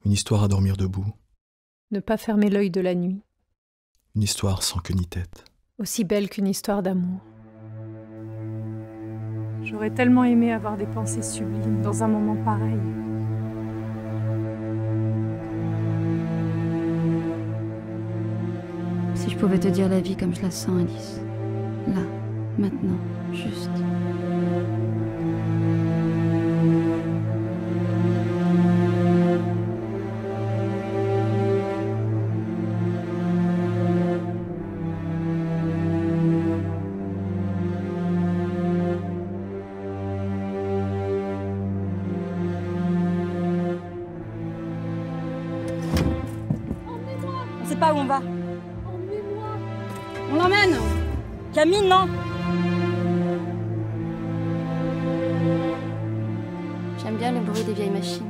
Une histoire à dormir debout. Ne pas fermer l'œil de la nuit. Une histoire sans queue ni tête. Aussi belle qu'une histoire d'amour. J'aurais tellement aimé avoir des pensées sublimes dans un moment pareil. Si je pouvais te dire la vie comme je la sens, Alice. Là, maintenant, juste. On sait pas où on va. Emmenez-moi. On l'emmène. Camille, non. J'aime bien le bruit des vieilles machines.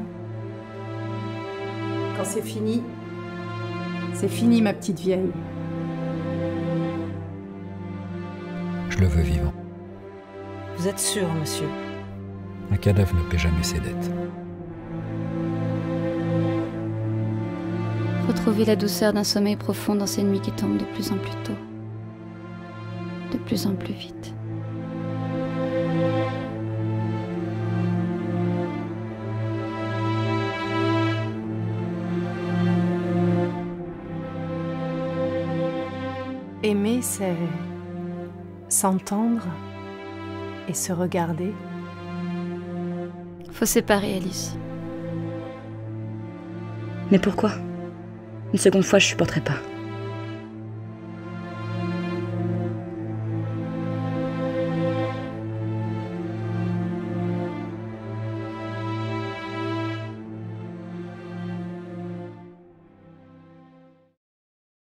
Quand c'est fini ma petite vieille. Je le veux vivant. Vous êtes sûr, monsieur? Un cadavre ne paie jamais ses dettes. Retrouver la douceur d'un sommeil profond dans ces nuits qui tombent de plus en plus tôt. De plus en plus vite. Aimer, c'est s'entendre et se regarder. Faut séparer, Alice. Mais pourquoi? Une seconde fois, je supporterai pas.